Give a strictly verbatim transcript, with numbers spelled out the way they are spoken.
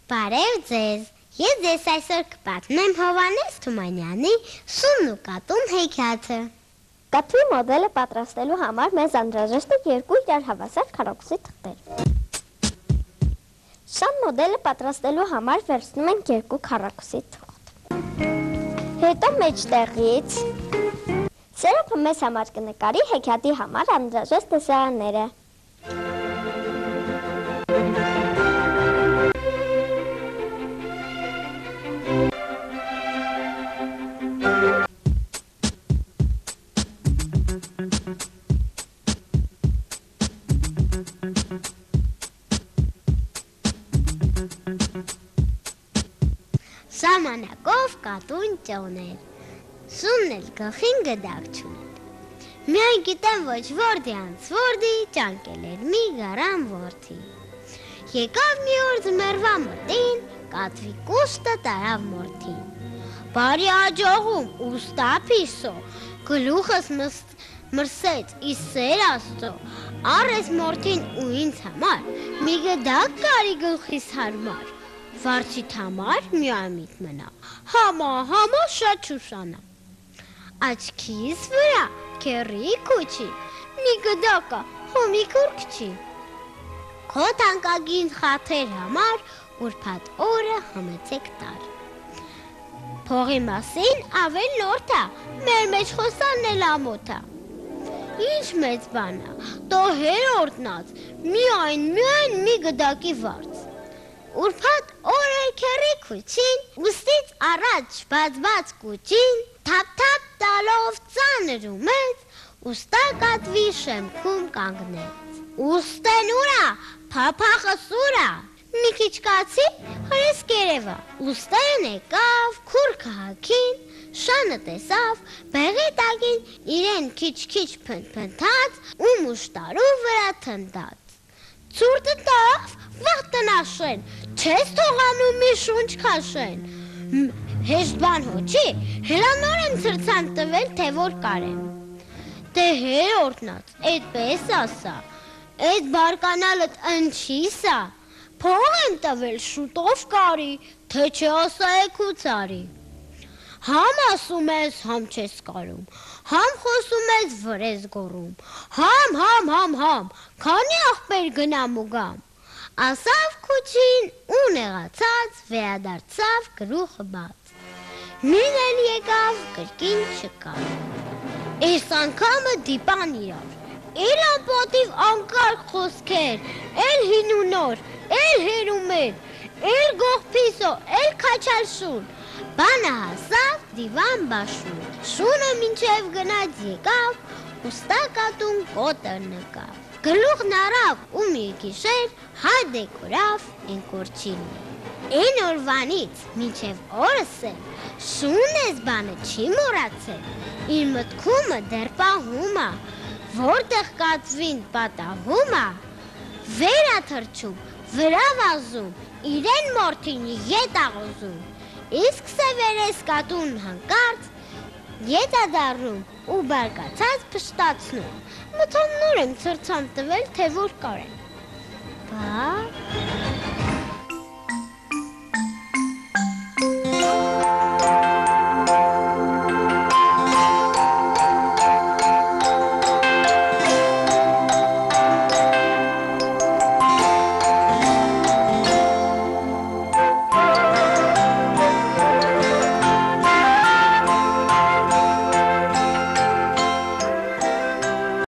Բարև ձեզ, ես ձեզ այսօր կպատմեմ Հովհաննես Թումանյանի Սունն ու կատուն հեքիաթը։ Կատվի մոդելը պատրաստելու համար մեզ անհրաժեշտ է երկու իրար հավասար քառակուսի թղթեր։ Շան մոդելը պատրաստելու համար վերցնում ենք երկու քառակուսի թղթ։ Հետո մեջտեղից Սերոփը մեզ համար կնկարի հեքիաթի համար անհրաժեշտ տեսարանները։ Ժամանակով կատուն ճոներ, Սունն էլ գլխին գդակ չուներ։ Միայն գիտեմ ոչ որդի անց որդի ճանկել էր մի գարան որդի։ Եկավ մի օր ձմեռվա մոտին, կատվի կուշտը տարավ մորթին։ Բարի աջողում, ուստա փիսո, գլուխս մրսեց իս սեր աստծո, առես մորթին ու ինձ համար, մի գդակ կարի գլխիս հարմար։ Վարչիդ համար միամիտ մնա, համա, համա շատ չուշանա։ Աչքիս վրա քեռի քուչի, մի գդակա հոմի կուրկչի։ Քո թանկագին խաթեր համար ուրբաթ օրը համեցեք տար։ Փողի մասին ավել լորթա, մեր մեջ խոսանն էլ ամոթա։ Ինչ մեծ բանա, տո հերորդնած, միայն, միայն մի գդակի վարձ։ Ուրբաթ օրը քեռի քուչին, ուստից առաջ բաց-բաց կուչին, թափ-թափ տալով ծանր ու մեծ, ուստա կատվի շեմքում կանգնեց։ Ուստեն ուրա, փափախը սուրա, մի քիչ կացի, հրես կերևա, ուստեն եկավ, քուրքը հագին, շանը տեսավ, բեղի տակին իրեն քիչ-քիչ փնթփնթաց ու մուշտարու վրա թնդաց։ Ցուրտը տավ, վաղ տնաշեն, չես թողանում մի շունչ քաշեն։ Հեշտ բան հոչի, հերանոր եմ սրցան տվել, թե որ կարեմ։ Դե հերորդնած, էդպես ասա, էդ բարկանալըտ ընչիսա, փող եմ տվել շուտով կարի, թե չէ ասա եք ու ծարի։ Համ ասում ես, համ չես կարում, համ խոսում ես, վր ես գոռում, համ, համ, համ, համ, քանի ախպեր գնամ ու գամ։ Ասավ քուչին ու նեղացած վերադարձավ գլուխը բաց։ Մին էլ եկավ կրկին չկար։ Այս անգամը դիպան իրար, էլ անպատիվ անկարգ խոսքեր, էլ հին ու նոր, էլ հեր ու մեր, էլ գողփիսո, էլ քաչալ շուն։ Բանը հասավ դիվան բաշուն, շունը մինչև գնաց եկավ, ուստա կատուն կոտը նկավ։ Գլուխն առավ ու մի գիշեր հայդե կորավ են կորչին։ Էն օրվանից մինչև օրս էլ շուն ես բանը չի մորացել, իր մտքումը դեռ պահում ա, որտեղ կատվին պատահում ա, վեր ա թռչում, վրա վազում, իրեն մորթին ետ ա ղոզում։ Իսկ սևերես կատուն հանկարծ ետ ա դառնում ու բարկացած փշտացնում։ Մթոմ նոր եմ սրցան տվել, թե որ կարեմ։ Բա